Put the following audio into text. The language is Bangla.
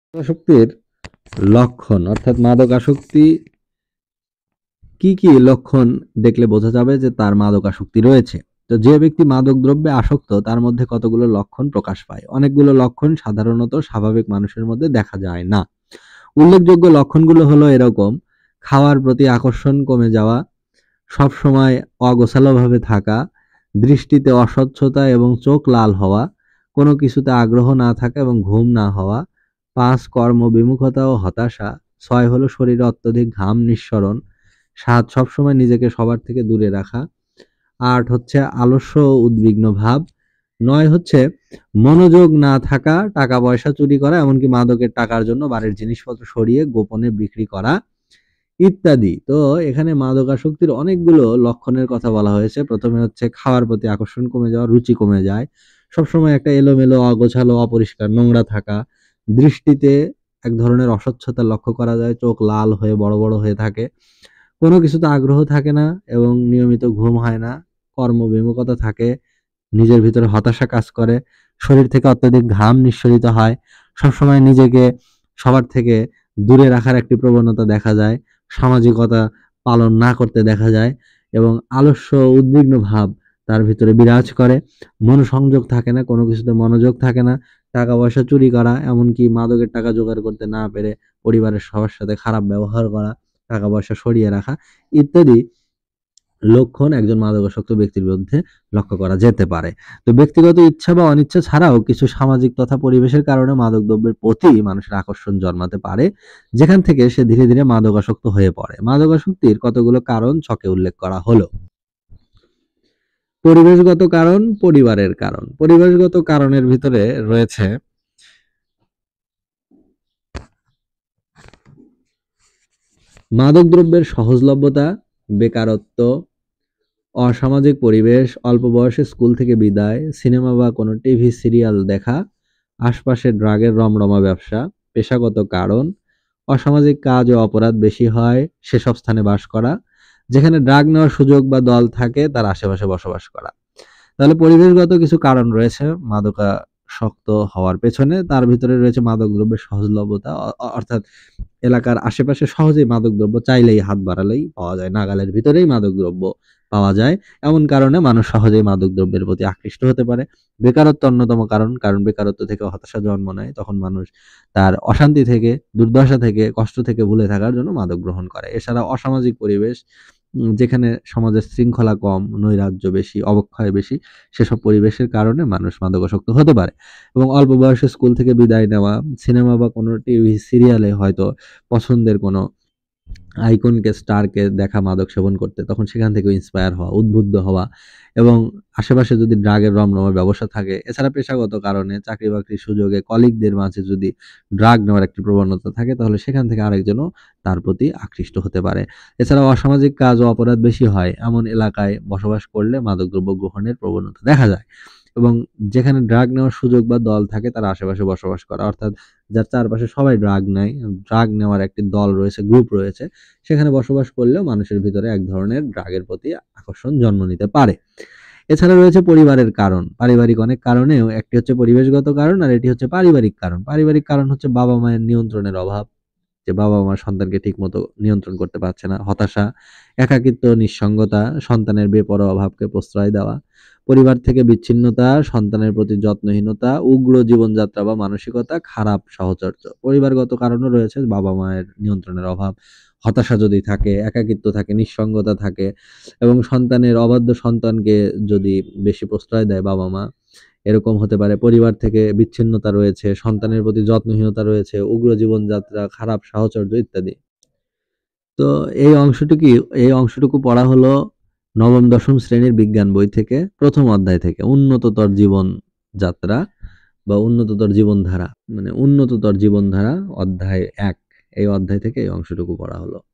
আসক্তির লক্ষণ অর্থাৎ মাদকাসক্তি কি কি লক্ষণ দেখলে বোঝা যাবে যে তার মাদকাসক্তি রয়েছে। তো যে ব্যক্তি মাদক দ্রব্যে আসক্ত তার মধ্যে কতগুলো লক্ষণ প্রকাশ পায়। অনেকগুলো লক্ষণ সাধারণত স্বাভাবিক মানুষের মধ্যে দেখা যায় না। উল্লেখযোগ্য লক্ষণগুলো হলো এরকম: খাওয়ার প্রতি আকর্ষণ কমে যাওয়া, সবসময় অগোছালোভাবে থাকা, দৃষ্টিতে অস্বচ্ছতা এবং চোখ লাল হওয়া, কোনো কিছুতে আগ্রহ না থাকা এবং ঘুম না হওয়া, ৫ কর্মবিমুখতা ও হতাশা, ৬ হলো শরীরে অত্যধিক ঘাম নিঃসরণ, ৭ সবসময় নিজেকে সবার থেকে দূরে রাখা, ৮ হচ্ছে আলস্য ও উদ্বিগ্ন ভাব, ৯ হচ্ছে মনোযোগ না থাকা, টাকা পয়সা চুরি করা, এমনকি মাদকের টাকার জন্য বাড়ির জিনিসপত্র সরিয়ে গোপনে বিক্রি করা ইত্যাদি। তো এখানে মাদকাসক্তির অনেকগুলো লক্ষণের কথা বলা হয়েছে। ১ম এ হচ্ছে খাওয়ার প্রতি আকর্ষণ কমে যাওয়া, রুচি কমে যায়। সবসময় একটা এলোমেলো, অগোছালো, অপরিষ্কার, নোংরা থাকা। দৃষ্টিতে এক ধরনের অস্বচ্ছতা লক্ষ্য করা যায়। চোখ লাল হয়ে বড়, বড় হয়ে থাকে। কোনো কিছুতে আগ্রহ থাকে না এবং নিয়মিত ঘুম হয় না। কর্মবিমুখতা থাকে। নিজের ভিতরে হতাশা কাজ করে। শরীর থেকে অত্যধিক ঘাম নিঃসরিত হয়। সবসময় নিজেকে সবার থেকে দূরে রাখার একটি প্রবণতা দেখা যায়। সামাজিকতা পালন না করতে দেখা যায় এবং আলস্য, উদ্বিগ্ন ভাব তার ভিতরে বিরাজ করে। মনোসংযোগ থাকে না, কোনো কিছুতে মনোযোগ থাকে না। টাকা-পয়সা চুরি করা, এমনকি মাদকের টাকা জোগাড় করতে না পেরে পরিবারের সবার সাথে খারাপ ব্যবহার করা, টাকা-পয়সা সরিয়ে রাখা ইত্যাদি লক্ষণ একজন মাদকাসক্ত ব্যক্তির বিরুদ্ধে লক্ষ্য করা যেতে পারে। তো ব্যক্তিগত ইচ্ছা বা অনিচ্ছা ছাড়াও কিছু সামাজিক তথা পরিবেশের কারণে মাদকদ্রব্যের প্রতি মানুষের আকর্ষণ জন্মাতে পারে, যেখান থেকে সে ধীরে ধীরে মাদকাসক্ত হয়ে পড়ে। মাদকাসক্তির কতগুলো কারণ ছকে উল্লেখ করা হলো। পরিবেশগত কারণ, পরিবারের কারণ। পরিবেশগত কারণের ভিতরে রয়েছে মাদকদ্রব্যের সহজলভ্যতা, বেকারত্ব, অসামাজিক পরিবেশ, অল্প বয়সে স্কুল থেকে বিদায়, সিনেমা বা কোনো টিভি সিরিয়াল দেখা, আশপাশে ড্রাগের রমরমা ব্যবসা, পেশাগত কারণ, অসামাজিক কাজ ও অপরাধ বেশি হয় সেসব স্থানে বাস করা, যেখানে ড্রাগ নেওয়ার সুযোগ বা দল থাকে তার আশেপাশে বসবাস করা। তাহলে পরিবেশগত কিছু কারণ রয়েছে মাদকাসক্ত হওয়ার পেছনে। তার ভিতরে রয়েছে মাদকদ্রব্যের সহজলভ্যতা, অর্থাৎ এলাকার আশেপাশে সহজেই মাদকদ্রব্য চাইলেই হাত বাড়ালেই পাওয়া যায়। নাগালের ভিতরেই মাদকদ্রব্য পাওয়া যায়। এমন কারণে মানুষ সহজেই মাদকদ্রব্যের প্রতি আকৃষ্ট হতে পারে। বেকারত্ব অন্যতম কারণ। কারণ বেকারত্ব থেকে হতাশা জন্ম নেয়। তখন মানুষ তার অশান্তি থেকে, দুর্দশা থেকে, কষ্ট থেকে ভুলে থাকার জন্য মাদক গ্রহণ করে। এছাড়া অসামাজিক পরিবেশ, যেখানে সমাজের শৃঙ্খলা কম, নৈরাজ্য বেশি, অবক্ষয় বেশি, সেসব পরিবেশের কারণে মানুষ মাদকাসক্ত হতে পারে। এবং অল্প বয়সে স্কুল থেকে বিদায় নেওয়া, সিনেমা বা কোনো টিভি সিরিয়ালে হয়তো পছন্দের কোনো আইকনকে, স্টারকে দেখা মাদক সেবন করতে, তখন সেখান থেকেও ইন্সপায়ার হওয়া, উদ্বুদ্ধ হওয়া এবং আশেপাশে যদি ড্রাগের রমরমা ব্যবসা থাকে, এছাড়া পেশাগত কারণে চাকরি-বাকরির সুযোগে কলিগদের মাঝে যদি ড্রাগ নেওয়ার একটি প্রবণতা থাকে, তাহলে সেখান থেকে আরেকজনও তার প্রতি আকৃষ্ট হতে পারে। এছাড়াও অসামাজিক কাজ ও অপরাধ বেশি হয় এমন এলাকায় বসবাস করলে মাদকদ্রব্য গ্রহণের প্রবণতা দেখা যায়। এবং যেখানে ড্রাগ নেওয়ার সুযোগ বা দল থাকে তার আশেপাশে বসবাস করা, অর্থাৎ যার চারপাশে সবাই ড্রাগ নেয়, ড্রাগ নেওয়ার একটি দল রয়েছে, গ্রুপ রয়েছে, সেখানে বসবাস করলেও মানুষের ভিতরে এক ধরনের ড্রাগের প্রতি আকর্ষণ জন্ম নিতে পারে। এছাড়া রয়েছে পরিবারের কারণ। পারিবারিক অনেক কারণেও একটি হচ্ছে পরিবেশগত কারণ আর এটি হচ্ছে পারিবারিক কারণ। পারিবারিক কারণ হচ্ছে বাবা-মায়ের নিয়ন্ত্রণের অভাব, যে বাবা-মা সন্তানকে ঠিকমতো নিয়ন্ত্রণ করতে পারছে না, হতাশা, একাকিত্ব, নিঃসঙ্গতা, সন্তানের বেপরোয়া ভাবকে প্রশ্রয় দেওয়া, পরিবার থেকে বিচ্ছিন্নতা, সন্তানের প্রতি যত্নহীনতা, উগ্র জীবনযাত্রা বা মানসিকতা, খারাপ সাহচর্য। পরিবারগত কারণও রয়েছে, বাবা-মায়ের নিয়ন্ত্রণের অভাব, হতাশা যদি থাকে, একাকিত্ব থাকে, নিঃসঙ্গতা থাকে এবং সন্তানের অবাধ্য সন্তানকে যদি বেশি প্রশ্রয় দেয় বাবা-মা, এরকম হতে পারে। পরিবার থেকে বিচ্ছিন্নতা রয়েছে, সন্তানের প্রতি যত্নহীনতা রয়েছে, উগ্র জীবনযাত্রা, খারাপ সাহচর্য ইত্যাদি। তো এই অংশটুকুই এই অংশটুকু পড়া হলো নবম-দশম শ্রেণীর বিজ্ঞান বই থেকে ১ম অধ্যায় থেকে। উন্নততর জীবনযাত্রা বা উন্নততর জীবনধারা, মানে উন্নততর জীবনধারা অধ্যায় ১, এই অধ্যায় থেকে এই অংশটুকু পড়া হলো।